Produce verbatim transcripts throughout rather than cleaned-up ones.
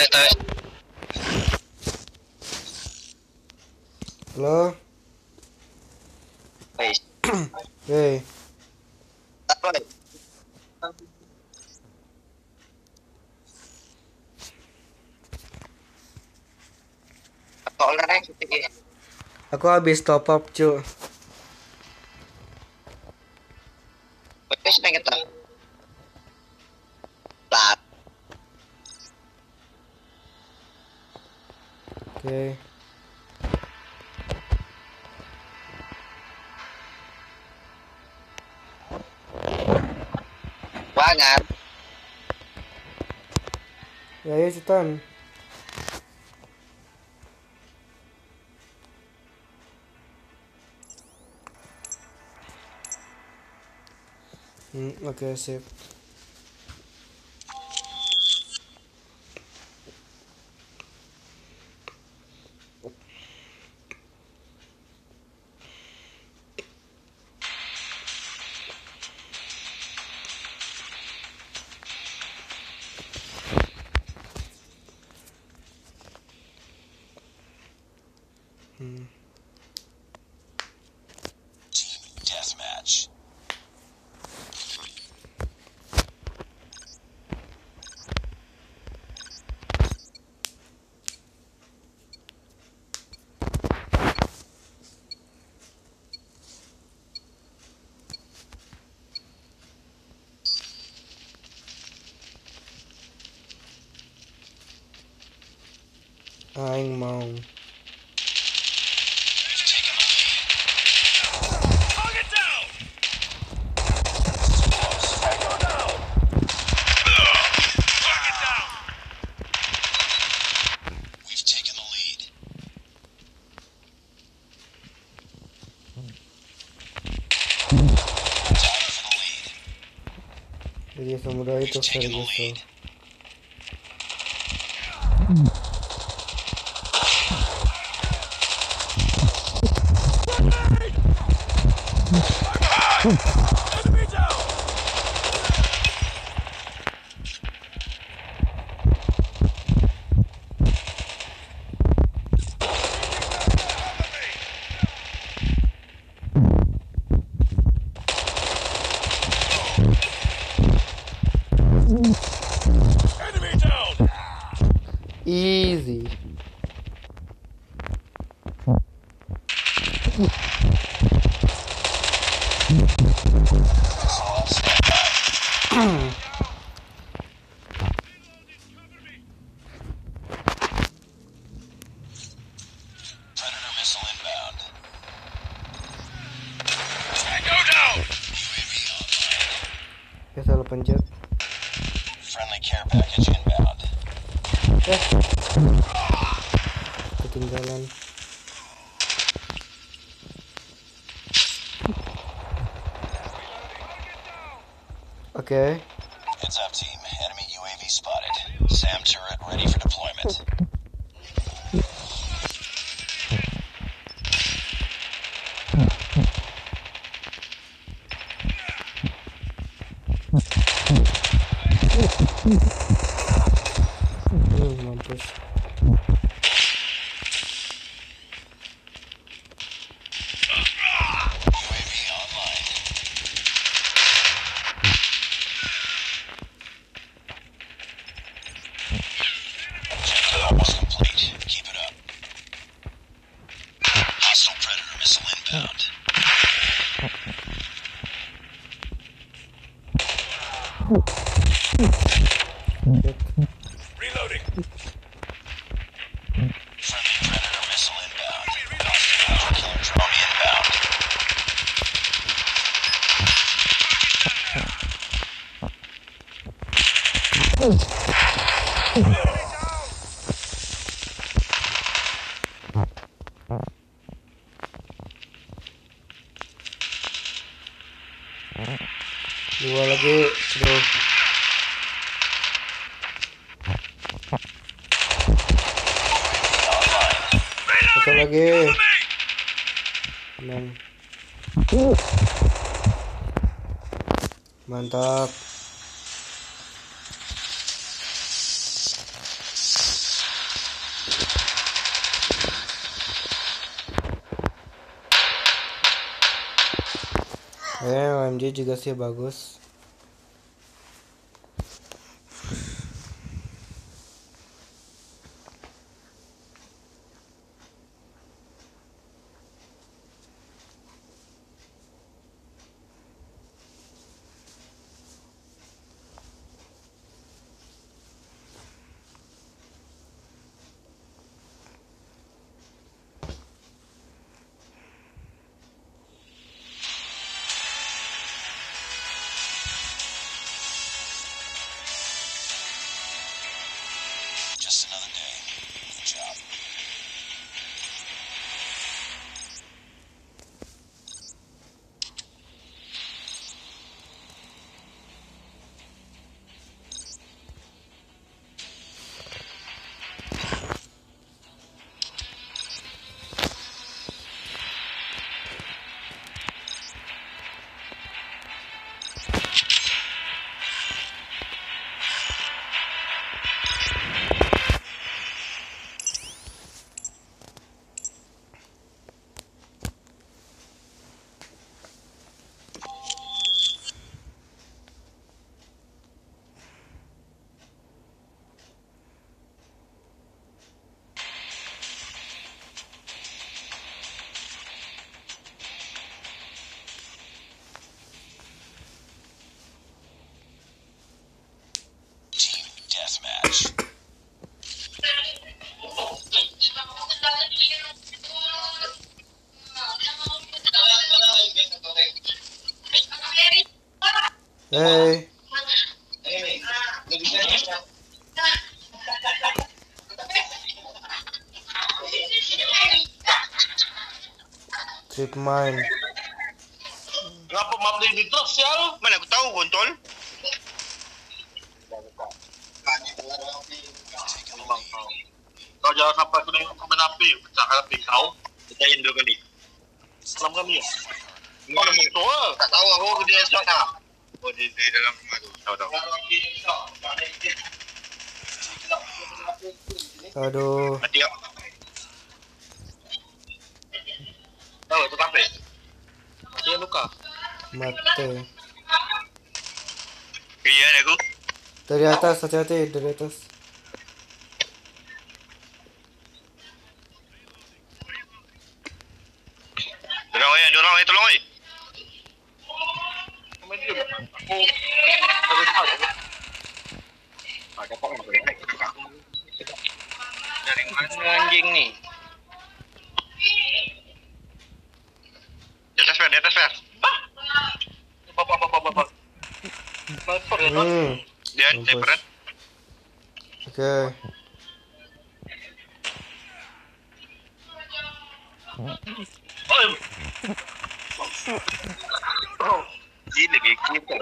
tes tes. Halo. Hei. Hei. Apa nih? Kok lereng sih? Aku habis top up, cu. Wes nang kita. Lah, Oke. banget. Ya ya cetan. Hmm, oke sip. Hmm. Deathmatch. Aing mau. Target down. Tango down. Target down. We've taken the lead. Time for the lead. Jadi semudah itu We've taken the Ferguson. lead. Enemy down. Enemy down. Easy. Predator missile inbound. Tango down. U A V online. Ya salah pencet. Friendly care package inbound. Eh. Ketinggalan. Oke. Heads up, team. Enemy U A V spotted. SAM turret ready for deployment. Hmm, mampus. U A V online. Objective almost complete. Keep it up. Hostile Predator missile inbound. Reloading. Friendly Predator missile inbound. Hostile killer drone inbound. Dua lagi, bro. Satu lagi. Enam. Mantap. Eh, O M G juga sih bagus. Just another day. Good job. Team deathmatch. Hey, trip mine. Kenapa map dia di truk sial? Mana aku tahu kontol. Memang kau. Kau jangan sampai aku nengok komen api, pecahkan api kau. Pecahin dua kali. Enam kali ya? Kau ada motor. Tak tahu aku dia shot ah. Oh di, di dalam rumah tu. Tahu tahu. Aduh, Mati tak? Tahu itu kafe. Dia luka. mati. Iya aku. Dari atas, hati-hati dari atas. Dorang oi, dorang oi tolong oi. Komen dia. Aku harus tahu. Ah, dapat apa? Dari mana anjing ni? Di atas Fer, di atas Fer. Bapak, bapak, bapak. Sniper ya kan? Hmm, Dia Mampus. sniper kan? oke. Oh. Dia lagi kita.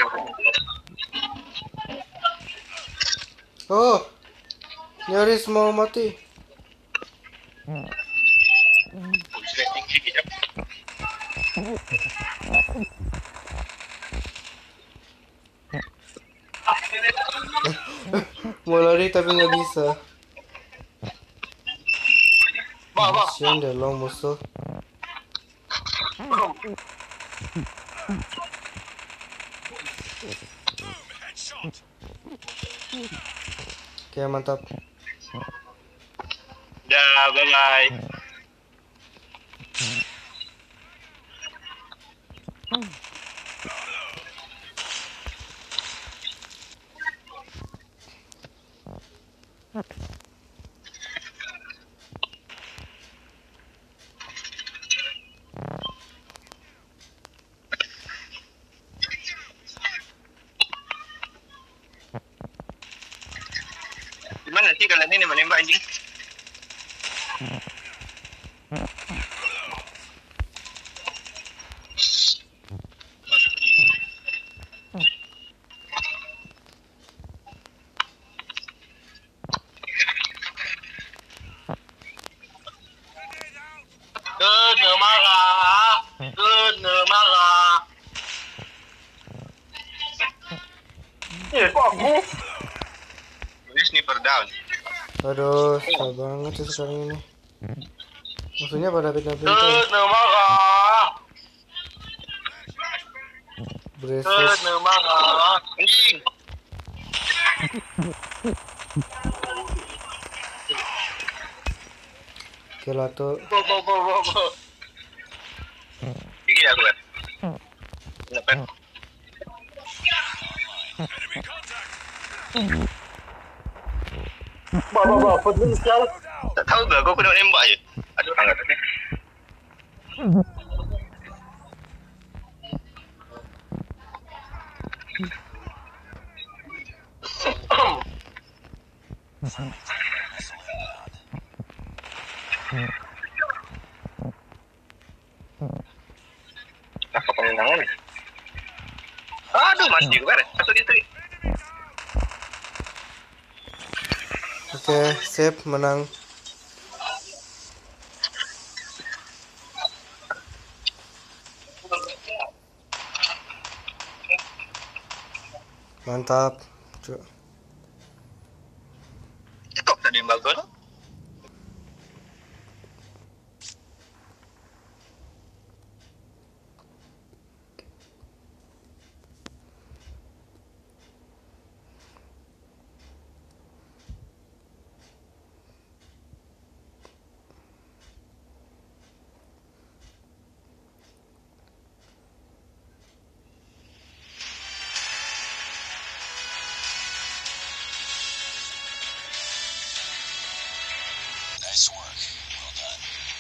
Oh, nyaris mau mati. Oh, sudah tinggi kejap. Mau lari tapi nggak bisa. Bah, bah. Kasian deh lo musuh. Oke, mantap. Dah, bye bye. Gimana sih kalian ini menembak anjing? Kena marah. Kena marah. Eh, kok aku? Ini sniper down. Aduh, susah banget sih sekarang ini. Musuhnya pada pindah-pindah. Kena marah. Beresik. Kena marah. Anjing. Kira tuh. Bo bo bo bo bo. Gigi aku kan. Kenapa? Bawa bawa bawa. Potensial. Tak tahu gak? Aku kena nembak je. Aduh, angkat tadi. Apa pengenangan? Aduh, mati juga kan? Masuk itu. Oke, sip, menang. Mantap. Cuk. Kok tadi bagus? Nice work. Well done.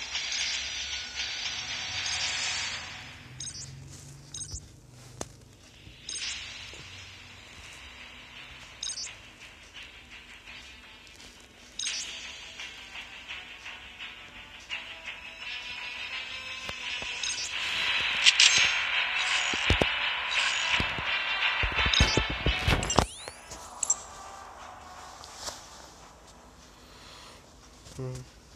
Hmm.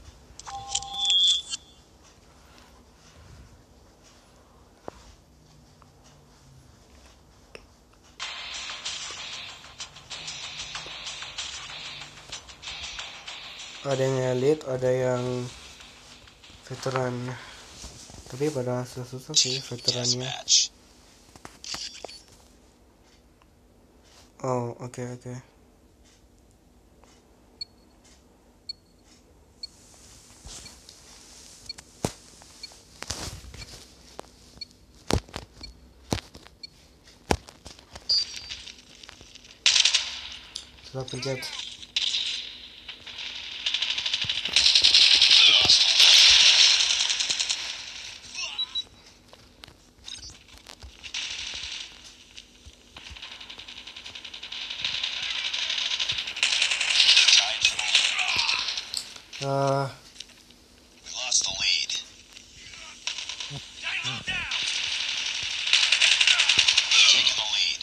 Ada yang elite, ada yang veteran. Tapi pada susah sih veterannya. Deathmatch. Oh, oke oke. Sudah pencet. Ah, We lost the lead. Taking the lead.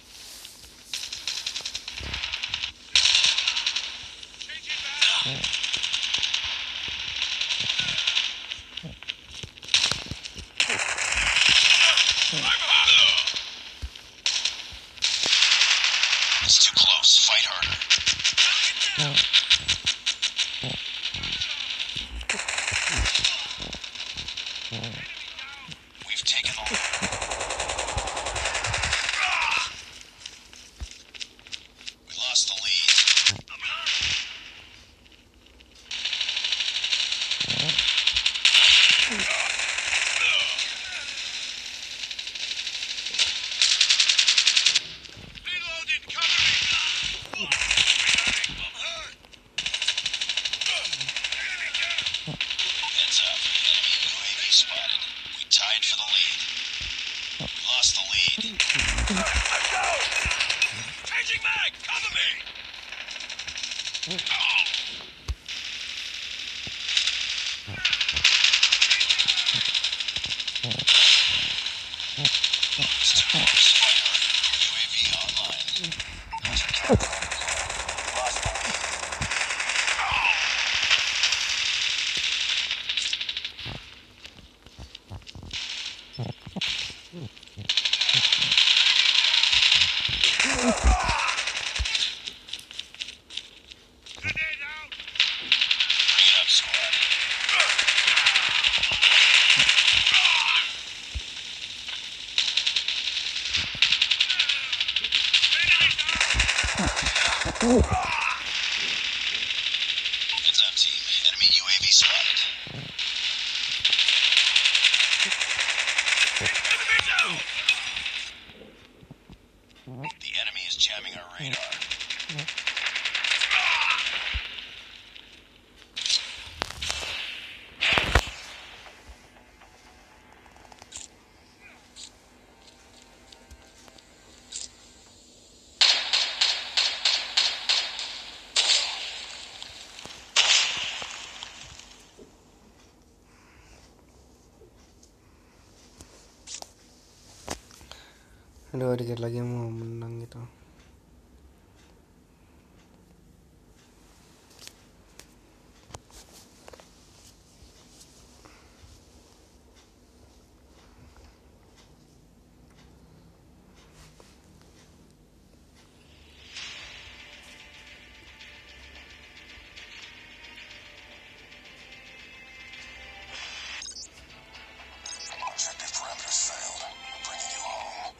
It's too close. Fight harder. We've taken the lead. We lost the lead. Heads up. Enemy U A V spotted. We tied for the lead. We lost the lead. Changing mag! Cover me! It's too close. Fight harder. U A V online. Lost the lead. Bring it up, squad. Heads up, team. Enemy U A V spotted. The enemy is jamming our radar. Aduh, dikit lagi mau menang gitu. Objective parameters failed. I'm bringing you home.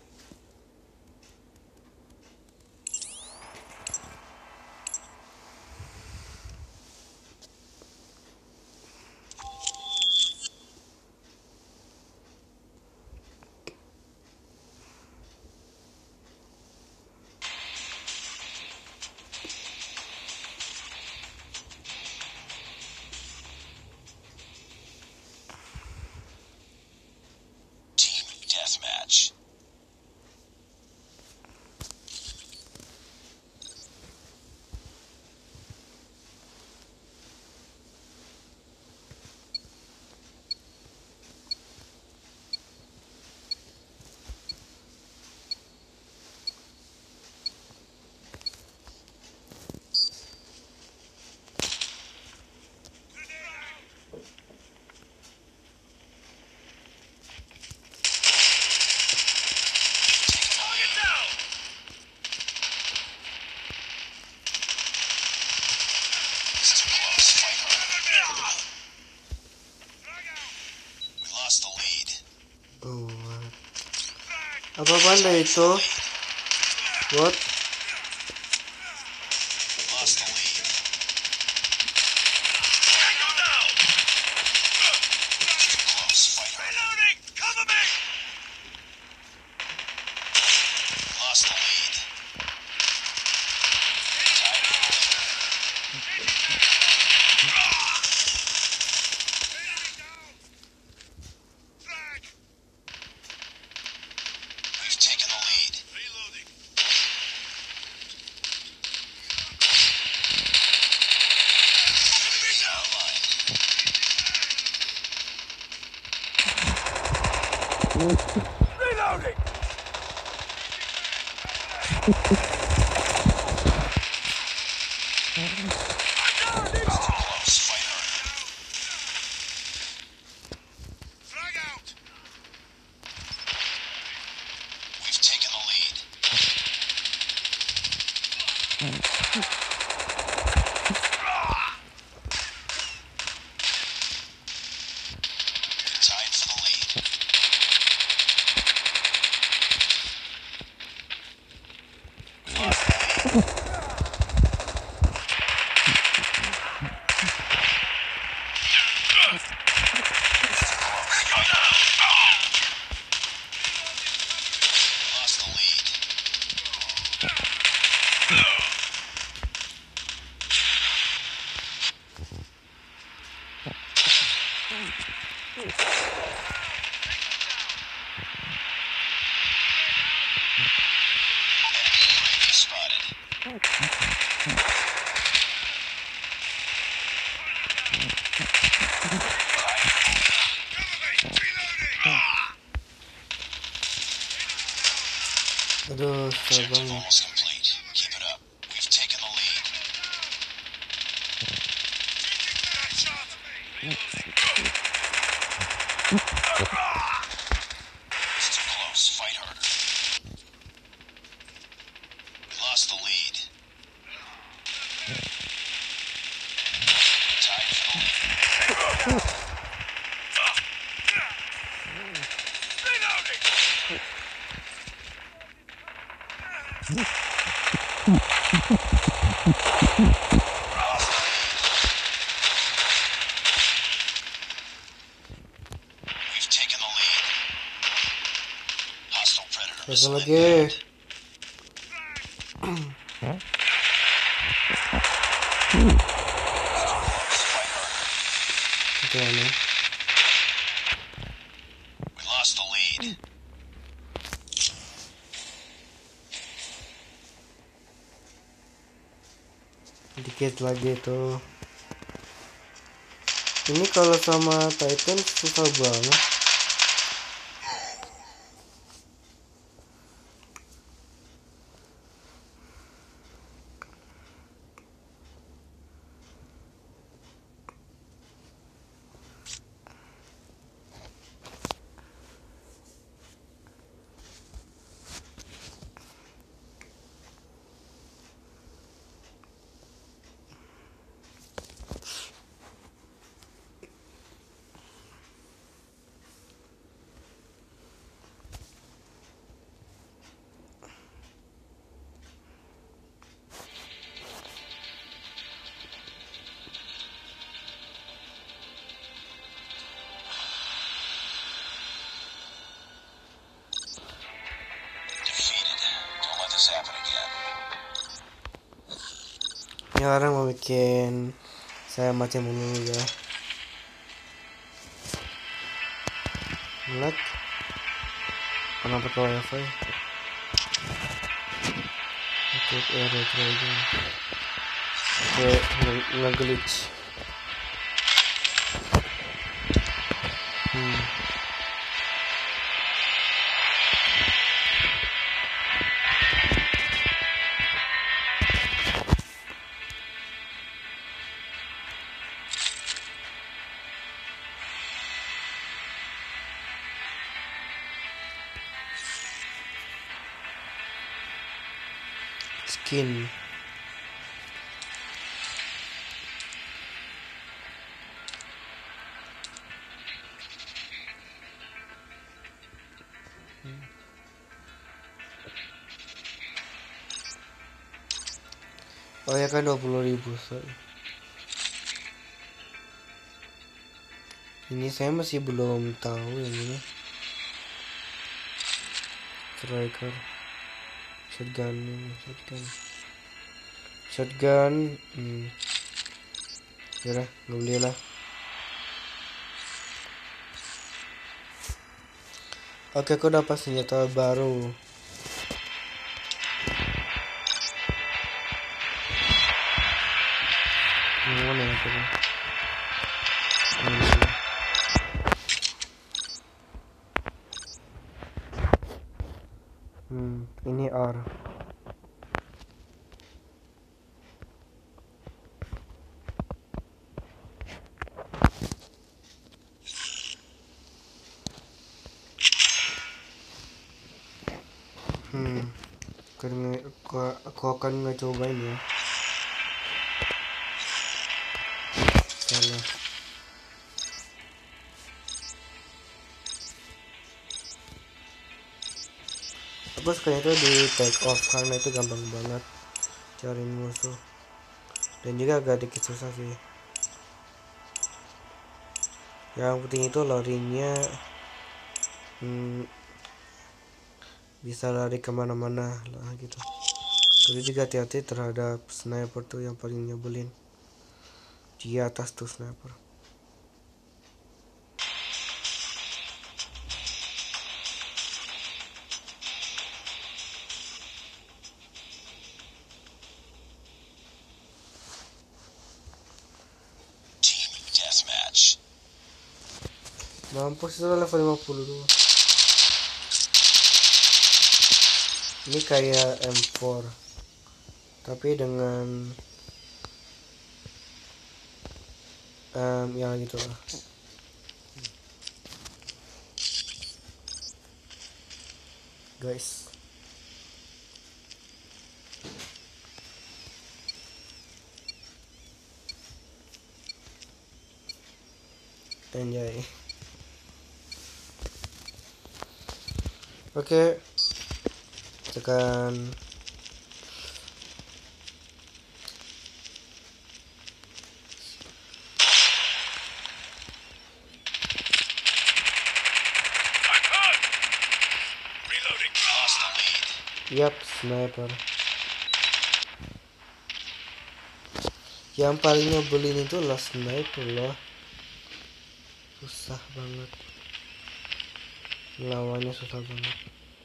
Team deathmatch. This is close. Fight hard. We lost the lead. Oh, apa panda itu? What? We lost the lead. Too close. Fight hard. Cover me. We lost the lead. Tied for the lead. We've taken the lead. Enemies outlined. Close. Fight hard. We've taken the lead. Tied for the lead. We lost the lead. We lost the lead. Enemy U A V spotted. Aduh, susah Objective banget. almost complete. Keep it up. We've taken the lead. It's too close. Fight harder. We lost the lead. Tied for the lead. Pasang lagi. Itu mana? We lost the lead. Dikit lagi tuh. Ini kalau sama Titan susah banget. Defeated. Don't let this happen again. Ini orang mau bikin saya mati mulu ya. Lag. Kenapa pakai wifi? Oke, ya retro aja. Oke, nge-glitch. Hmm. Skin. Oh ya kan dua puluh ribu, sorry. Ini saya masih belum tahu yang ini. Striker. Shotgun, shotgun. Shotgun. Hmm. Yaudah, nggak beli lah. Oke, aku dapat senjata baru. Mana ya itu? Hmm. Hmm, ini R. Hmm, karena aku, aku akan ngecobain ya. Salah. Aku suka itu di take off karena itu gampang banget cari musuh dan juga agak dikit susah sih. Yang penting itu larinya hmm, bisa lari kemana-mana lah gitu. Tapi juga hati-hati terhadap sniper tuh yang paling nyebelin. Di atas tuh sniper. Team deathmatch. Mampus itu level lima puluh dua. Ini kayak M four tapi dengan um, yang gitu lah. Guys, enjoy. Oke, tekan Reloading. Lost Yap, sniper. Yang paling nyebelin itu lah sniper loh. Susah banget. Lawannya susah banget.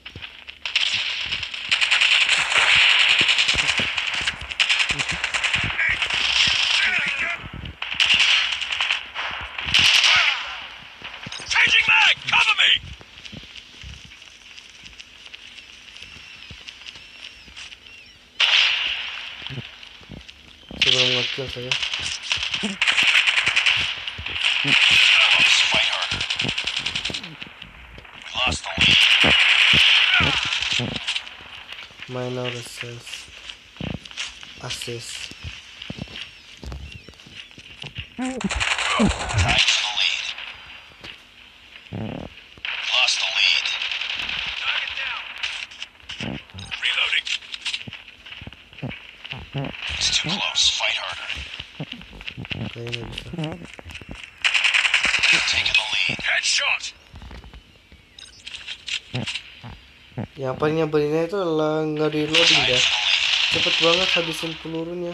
Changing mag! Cover me! Sebelum nge-kill saya. Let's fight harder. We lost the lead. Minor assist. Assist. Tied for the lead. Lost the lead. Target down. Reloading. It's too close. Fight harder. Kayaknya bisa. Taking the lead. Headshot. Yang paling nyebelinnya itu adalah nge-reloading dah. Cepet banget habisin pelurunya.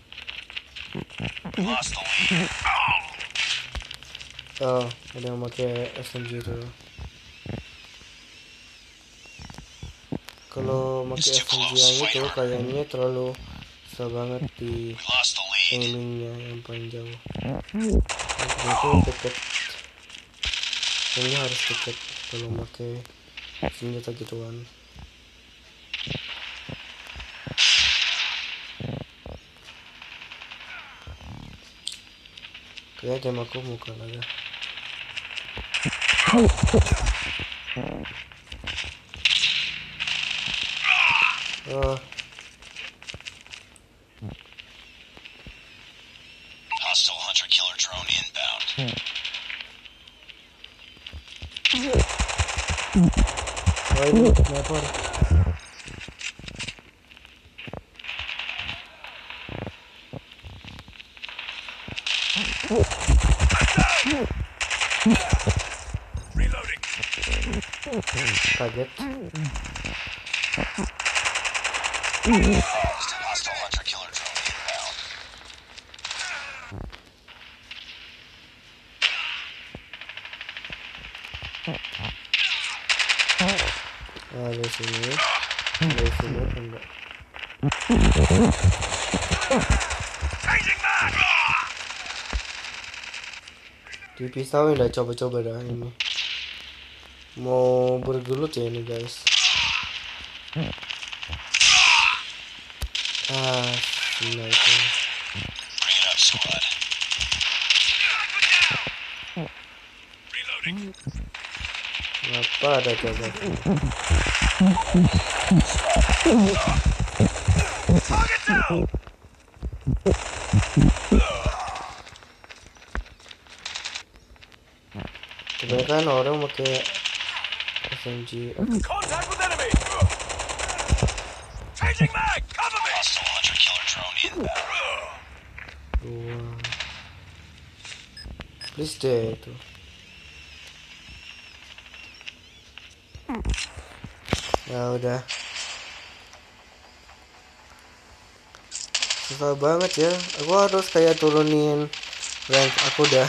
Lost the lead. Oh, ada yang pakai S M G itu. Kalau pakai S M G yang itu kayaknya terlalu susah banget di We lost the lead. aimingnya yang paling jauh. Yang itu deket. Ini harus deket kalau pakai senjata gituan. Kayak jam aku muka ada. Oh, Hostile hunter killer drone inbound. oh ini sniper. Reloading. Kaget. Hostile hunter killer drone inbound. Ah, dari sini. Dari sini enggak. Changing mag. Dipisauin dah, coba-coba dah ini. Mau bergelut ya ini guys. Ah, sniper. Bring it up, squad. Reloading. Kenapa ada coba? Target down. Kebanyakan orang pakai S M G. Contact with enemy. Changing mag. Cover me. Hostile hunter killer drone inbound. Dua. Please deh itu. Ya udah. Susah banget ya. Aku harus kayak turunin rank aku dah.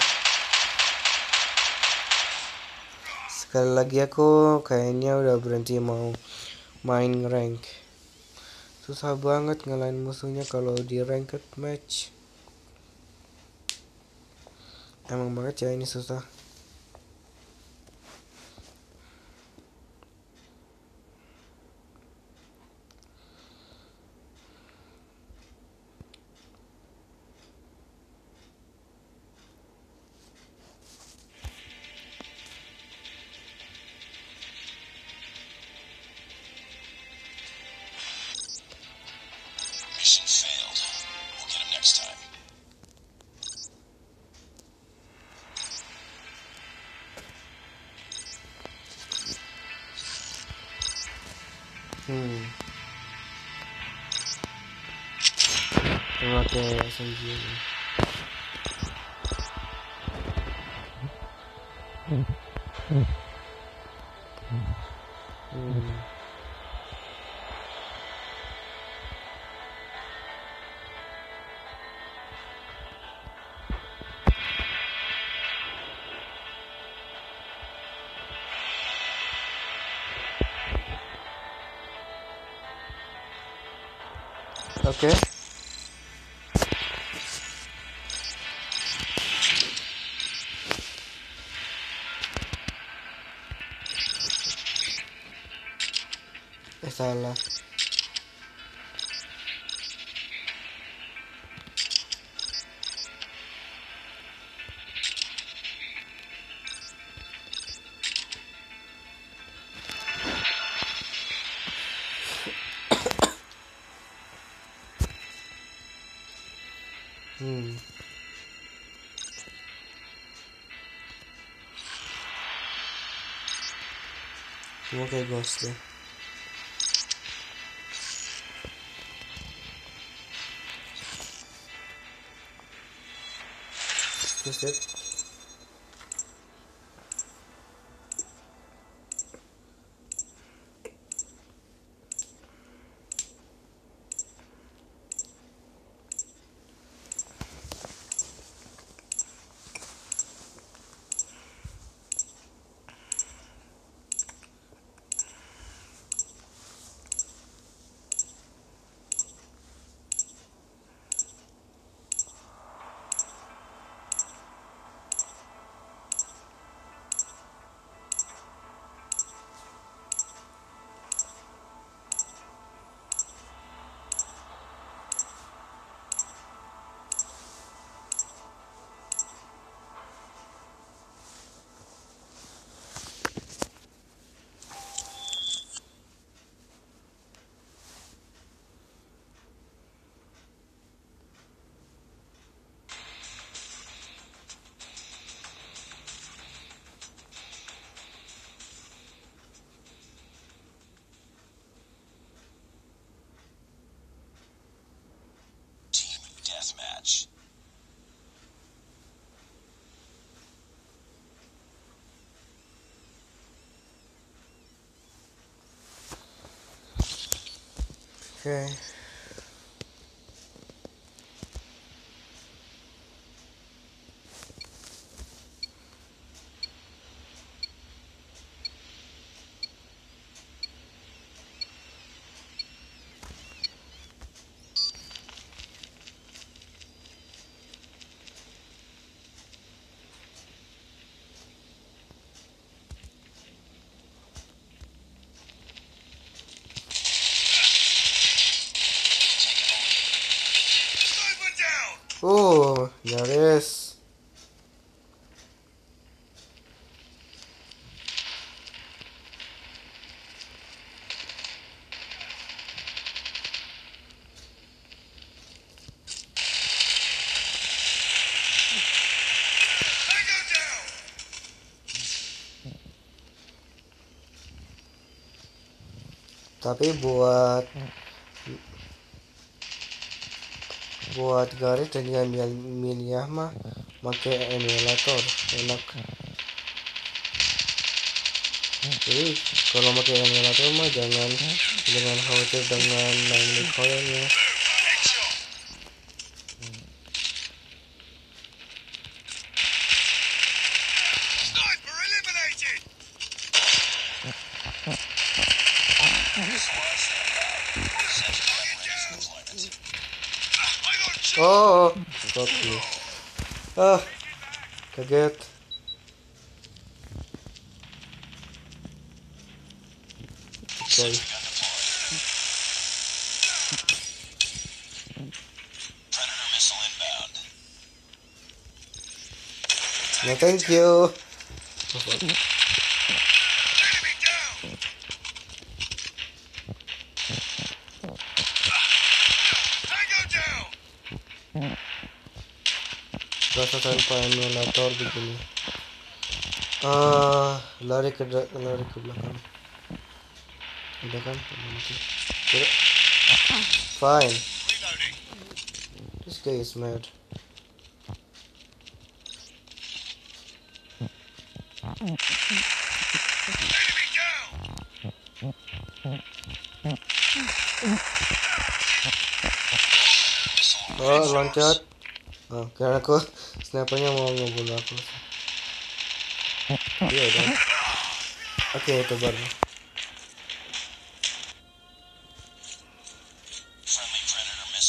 Sekali lagi aku kayaknya udah berhenti mau main rank. Susah banget ngalahin musuhnya kalau di ranked match. Emang banget ya ini susah. Mission failed. We'll get him next time. Hmm. Pakai S M G ini. Hmm. Oke. Eh salah. Hmm. Semua kayak ghost deh. Terus it. Team deathmatch. Oke. Oh, nyaris. Tapi buat buat garis dan ngambil miniah mah pakai emulator enak. Jadi kalau pakai emulator mah jangan jangan khawatir dengan naik koinnya. Oh, oke. Ah, kaget. Oke. Predator missile inbound. No, thank you. Rasa tanpa emulator begini. Ah, lari ke lari ke belakang. Udah kan? Udah mati. Udah. Fine. This guy is mad. Oh, loncat. Oh, karena aku snipernya mau ngebunuh aku. Iya udah. Oke, itu baru. Friendly Predator missile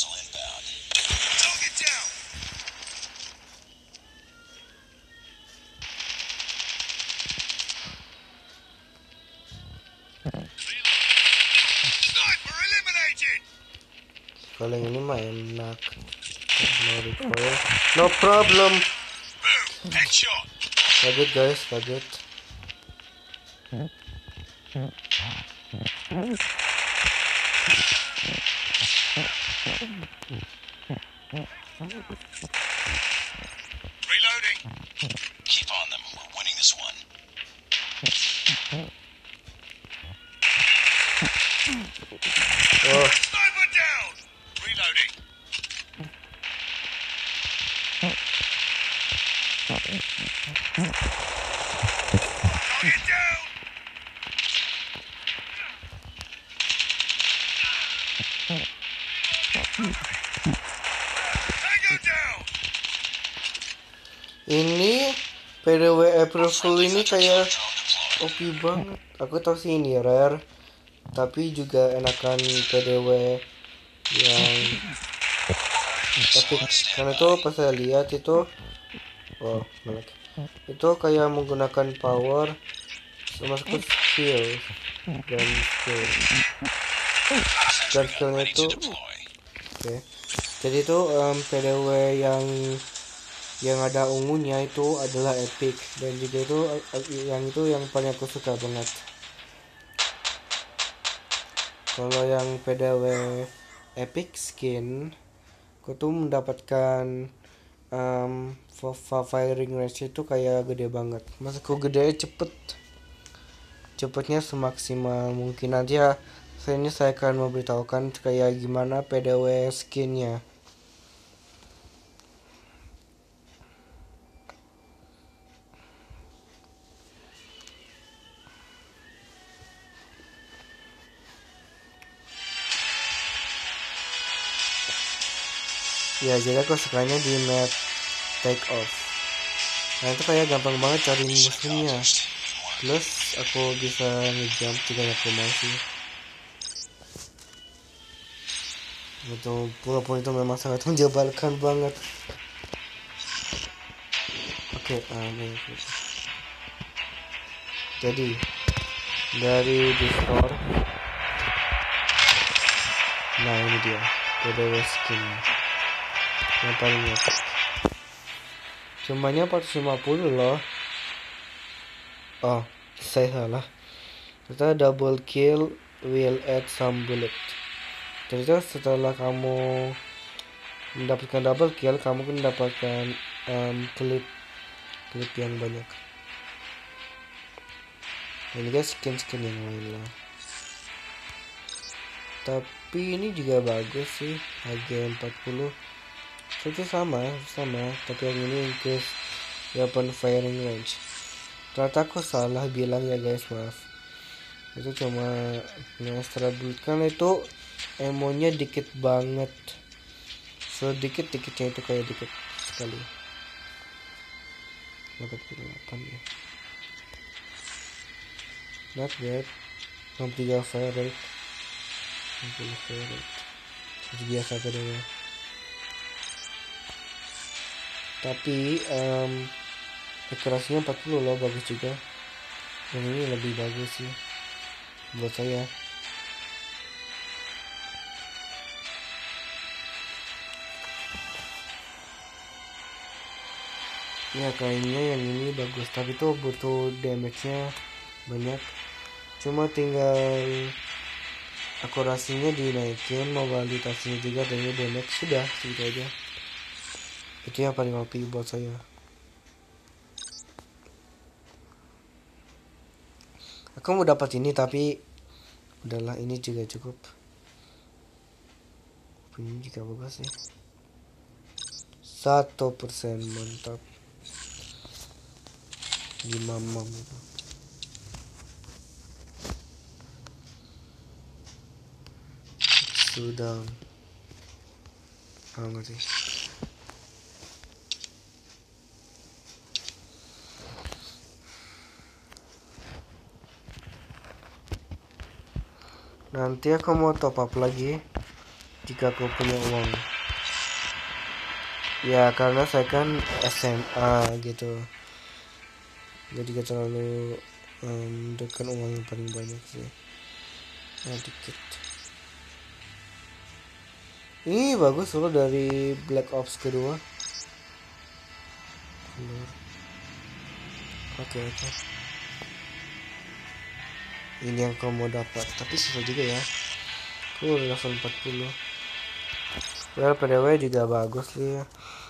Kalau yang ini mah enak. No recoil, no problem. Boom! Headshot! Kaget guys, kaget. Reloading! Keep on them. We're winning this one. Oh, Sniper down! Reloading. Target down! Tango down! ini P D W approval ini kayak O P banget. Aku tahu sih ini rare, tapi juga enakan P D W yang epic. Karena itu pas saya lihat itu, wow, menarik. Itu kayak menggunakan power termasuk skill dan skill dan skillnya Ready itu to deploy. oke. Jadi itu um, P D W yang yang ada ungunya itu adalah epic, dan juga itu uh, yang itu yang paling aku suka banget. Kalau yang P D W epic skin, aku tuh mendapatkan um, firing range itu kayak gede banget. Maksudku gede cepet, cepetnya semaksimal mungkin. Nanti ya saya ini saya akan memberitahukan kayak gimana P D W skinnya. Ya, jadi aku sukanya di map take off. Nah itu kayak gampang banget cari musuhnya. Plus aku bisa ngejump jika aku mau sih. Itu walaupun itu memang sangat menjebalkan banget. Oke, okay, um, jadi dari Discord. Nah ini dia P D W skin yang paling epic. Cumanya empat ratus lima puluh loh. Oh, saya salah. Ternyata double kill will add some bullet. Ternyata setelah kamu mendapatkan double kill, kamu kan mendapatkan um, clip clip yang banyak. Ini guys skin-skin yang lain lah. Tapi ini juga bagus sih, H G empat puluh. Itu sama, sama, tapi yang ini increase weapon firing range. Ternyata aku salah bilang ya guys, maaf. Itu cuma extra bullet, kan itu emonya dikit banget. Sedikit dikitnya itu kayak dikit sekali. delapan puluh delapan ya. Not bad. enam puluh tiga fire rate. enam puluh fire rate. Itu biasa kedua. Tapi um, akurasinya empat puluh loh, bagus juga. Yang ini lebih bagus sih buat saya. Ya kayaknya yang ini bagus, tapi tuh butuh damage-nya banyak. Cuma tinggal akurasinya dinaikin, mobilitasnya juga, dan damage sudah segitu aja. Itu yang paling O P buat saya. Aku mau dapat ini tapi udahlah, ini juga cukup. Ini juga bagus sih. Satu persen mantap. Lima mam itu. Sudah. Ah, ngerti. Nanti aku mau top up lagi jika aku punya uang. Ya karena saya kan S M A gitu, jadi gak terlalu um, dekat uang yang paling banyak sih. Nah dikit. Ini bagus loh dari Black Ops kedua. Oke oke. Ini yang kamu mau dapat, tapi susah juga ya. Aku udah level empat puluh. Padahal P D W juga bagus sih ya.